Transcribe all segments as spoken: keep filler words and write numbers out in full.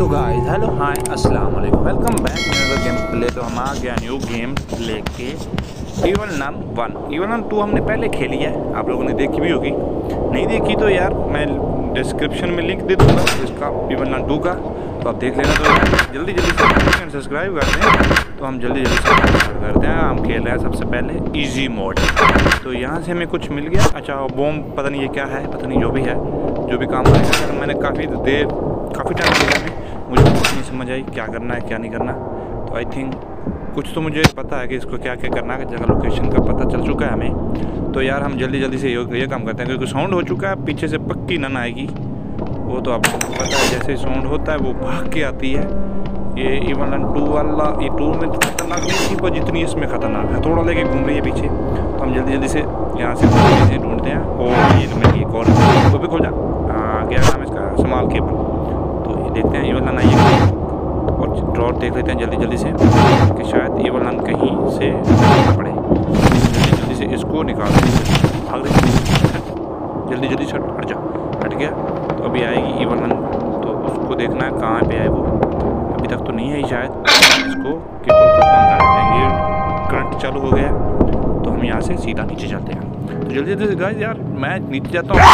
तो guys hello hi अस्सलाम वालेकुम, welcome back another game play. तो हम आ गया न्यू गेम लेके इवन नाम वन। इवन नाम टू हमने पहले खेली है, आप लोगों ने देखी भी होगी। नहीं देखी तो यार मैं डिस्क्रिप्शन में लिंक दे दूँगा इसका इवन नाम टू का, तो आप देख लेना। तो यार जल्दी जल्दी से सब्सक्राइब करते हैं। तो हम जल्दी जल्दी से स्टार्ट करते हैं। हम खेल रहे हैं सबसे पहले इजी मोड। तो यहाँ से हमें कुछ मिल गया। अच्छा बॉम्ब पता नहीं ये क्या है, पता नहीं, जो भी है जो भी काम आएगा। मैंने काफ़ी देर काफ़ी टाइम लिया है, मुझे कुछ नहीं समझ आई क्या करना है क्या नहीं करना। तो आई थिंक कुछ तो मुझे पता है कि इसको क्या क्या करना है, जगह लोकेशन का पता चल चुका है हमें। तो यार हम जल्दी जल्दी से ये, ये काम करते हैं, क्योंकि साउंड हो चुका है पीछे से, पक्की नन आएगी। वो तो आपको पता है, जैसे साउंड होता है वो भाग के आती है। ये इवन टू वाला ये टू में खतरनाक नहीं थी, पर जितनी इसमें खतरनाक है, थोड़ा लेके घूम रही है पीछे। तो हम जल्दी जल्दी से यहाँ से से ढूंढते हैं। और ये तो मैं एक और वो भी खोल जा क्या नाम इसका, स्मॉल केबल। तो ये देखते हैं ये वाला ना, ये और ड्रॉर देख लेते हैं जल्दी जल्दी से कि शायद ये वाला कहीं से पड़े। जल्दी जल्दी से इसको निकालते हैं, भाग रहे जल्दी जल्दी से हट जा, हट गया। तो अभी आएगी ये वाला, तो उसको देखना है कहाँ पे आए वो। अभी तक तो नहीं आई शायद। इसको केबल को ऑन कर देते हैं, ये करंट चालू हो गया। तो हम यहाँ से सीधा नीचे चलते हैं। तो जल्दी जल्दी से गाइस यार मैं नीचे जाता हूँ।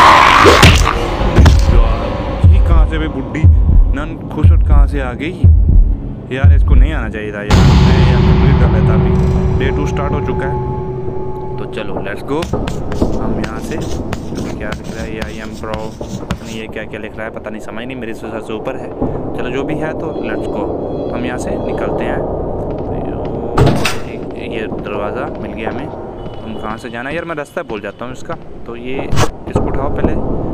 कहाँ से भाई बुड्ढी नन खुशट कहाँ से आ गई यार, इसको नहीं आना चाहिए था यार। मैं यार कंप्लीट कर लेता, अभी डे टू स्टार्ट हो चुका है। तो चलो लेट्स गो। हम यहाँ से क्या लिख रहा है, ये आई एम प्रो, पता नहीं ये क्या क्या लिख रहा है, पता नहीं, समझ नहीं, मेरे से सर से ऊपर है। चलो जो भी है तो लेट्स गो। तो हम यहाँ से निकलते हैं। ये दरवाज़ा मिल गया हमें। हम कहाँ से जाना है यार, मैं रास्ता भूल जाता हूँ इसका। तो ये इसको उठाओ पहले।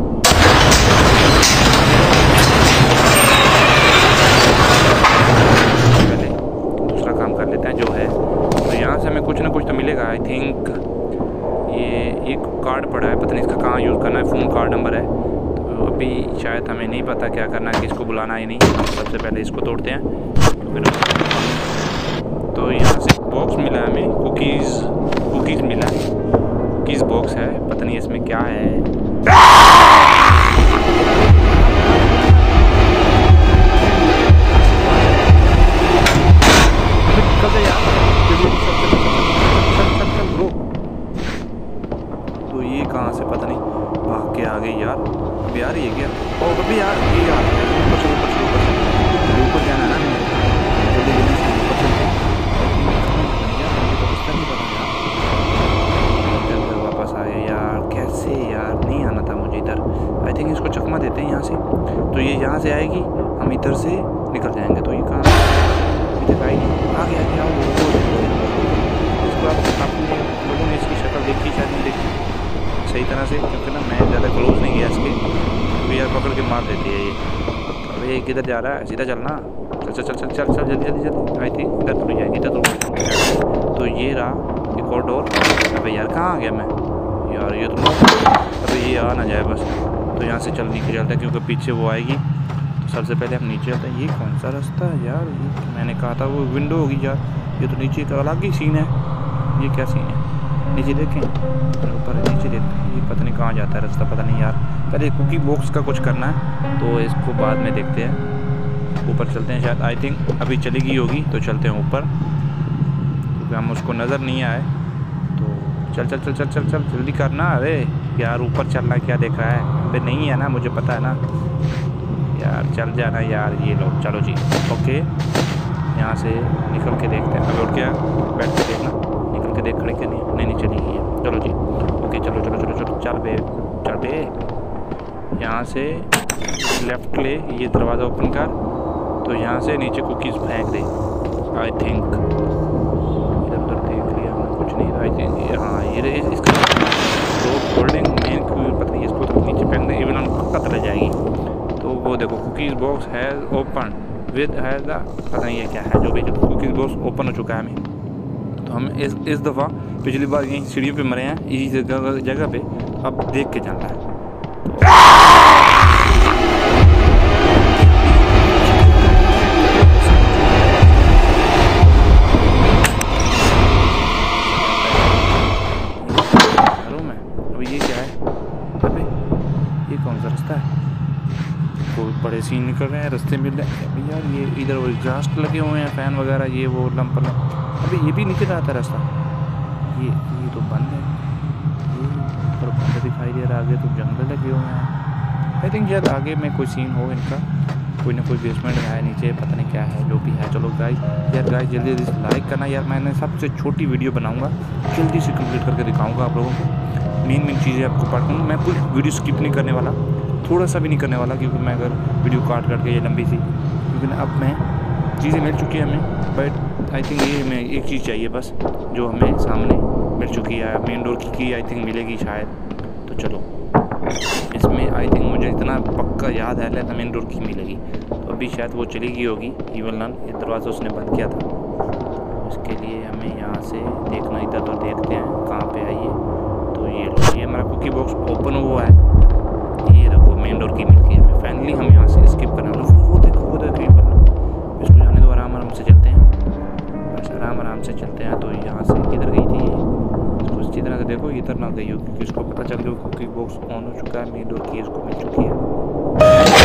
पहले दूसरा काम कर लेते हैं जो है। तो यहाँ से हमें कुछ ना कुछ तो मिलेगा आई थिंक। ये एक कार्ड पड़ा है, पता नहीं इसका कहाँ यूज़ करना है, फ़ोन कार्ड नंबर है। तो अभी शायद हमें नहीं पता क्या करना है, किसको बुलाना है नहीं। सबसे पहले इसको तोड़ते हैं। तो यहाँ से बॉक्स मिला है हमें, कुकीज़ कुकीज़ मिला है, कुकीज़ बॉक्स है, पता नहीं इसमें क्या है। तो ये कहाँ से पता नहीं भाग के आ गई यार। अभी आ रही है क्या? ओ अभी यार ये यार ऊपर से ऊपर से ऊपर से ऊपर जाना है ना, जल्दी जल्दी से ऊपर चलते हैं। नहीं पता यार, वापस आ गया यार, कैसे यार, नहीं आना था मुझे इधर। आई थिंक इसको चकमा देते हैं यहाँ से। तो ये यहाँ से आएगी, हम इधर से निकल जाएंगे। तो ये कहाँ अभी तक आएगी, आ गया क्या वो। इसको आप लोगों ने इसकी शक्ल देखी शायद नहीं देखी सही तरह से, क्योंकि ना मैं ज़्यादा क्लोज नहीं गया इसके। तो यार पकड़ के मार देती है ये। अब ये किधर जा रहा है, सीधा चलना। चल चल चल चल चल चल जल्दी जल्दी जल्दी। आई थिंक इधर तो जाएगी, इधर तो तो ये रहा एक और डोर। अबे यार कहाँ आ गया मैं यार, ये तो अबे ये आ ना जाए बस। तो यहाँ से चल नीचे चलते हैं, क्योंकि पीछे वो आएगी। तो सबसे पहले हम नीचे चलते हैं। ये कौन सा रास्ता है यार, ये मैंने कहा था वो विंडो होगी यार। ये तो नीचे का अलग ही सीन है। ये क्या सीन है, नीचे देखें, ऊपर नीचे देखते हैं। ये पता नहीं कहाँ जाता है रास्ता, पता नहीं यार। पहले कुकी बॉक्स का कुछ करना है, तो इसको बाद में देखते हैं। ऊपर चलते हैं शायद, आई थिंक अभी चली गई होगी। तो चलते हैं ऊपर, क्योंकि हम उसको नज़र नहीं आए। तो चल चल चल चल चल चल जल्दी करना। अरे यार ऊपर चलना, क्या देख रहा है, अरे नहीं है ना, मुझे पता है ना यार, चल जाना यार। ये लो चलो जी, ओके। यहाँ से निकल के देखते हैं। अभी उठ गया, बैठ के देखना, निकल के देख खड़े के नहीं नहीं नहीं चली गई है। चलो जी ओके, चलो चलो चलो चलो चल बे चल बे। यहाँ से लेफ्ट ले, ये दरवाज़ा ओपन कर। तो यहाँ से नीचे कुकीज़ फेंक दे। आई थिंक इधर उधर देख लिया मैं, कुछ नहीं। आई थिंक हाँ ये इसका तो होल्डिंग मेन पता नहीं, इसको तो नीचे फेंक दे, इवन हम पक्का चले जाएगी। तो वो देखो कुकीज़ बॉक्स है ओपन विद है द, पता नहीं ये क्या है, जो भी जो कुकीज़ बॉक्स ओपन हो चुका है हमें। तो हम इस इस दफ़ा पिछली बार यहीं सीढ़ियों पे मरे हैं, इसी जगह जगह पे। अब देख के जाना है। अभी ये क्या है, अबे ये कौन सा रास्ता है, कोई बड़े सीन निकल रहे हैं, रास्ते मिल रहे हैं यार। ये इधर वो एग्जॉस्ट लगे हुए हैं, फ़ैन वगैरह, ये वो लंप लंप। अभी ये भी निकल रहा था रास्ता, ये ये तो बंद है, ये ऊपर बंद दिखाई दे रहा है। आगे तो जंगल लगे हुए हैं। आई थिंक शायद आगे में कोई सीन हो इनका, कोई ना कोई बेसमेंट है नीचे, पता नहीं क्या है, जो भी है। चलो गाइस, यार गाइस जल्दी जल्दी से लाइक करना यार। मैंने सबसे छोटी वीडियो बनाऊंगा, जल्दी से कंप्लीट करके दिखाऊंगा आप लोगों को। मेन मेन चीज़ें आपको पढ़ूँगा मैं, कोई वीडियो स्किप नहीं करने वाला, थोड़ा सा भी नहीं करने वाला, क्योंकि मैं अगर वीडियो काट काट के ये लंबी सी, क्योंकि अब मैं चीज़ें मिल चुकी है हमें। बट आई थिंक ये हमें एक चीज़ चाहिए बस, जो हमें सामने मिल चुकी है। मेन डोर की की आई थिंक मिलेगी शायद। तो चलो, इसमें आई थिंक मुझे इतना पक्का याद है लेकिन मेन डोर की मिलेगी। तो अभी शायद वो चली गई होगी इवल नन, ये दरवाज़ा उसने बंद किया था। तो इसके लिए हमें यहाँ से देखना, इधर तो देखते हैं कहाँ पे है ये। तो ये लो, ये हमारा कुकी बॉक्स ओपन हुआ है, ये देखो मेन डोर की मिल गई हमें। फाइनली हम यहाँ से स्किप करना। लो वो देखो वो देखो इवल नन, इसको जाने दो, आराम आराम से चलते हैं, बस आराम आराम से चलते हैं। तो यहाँ से किधर गई थी ये, इसको अच्छी तरह से देखो, इधर ना गई हो, क्योंकि इसको पता चल गया कुकी बॉक्स ऑन हो चुका है, मेन डोर की इसको मिल चुकी है।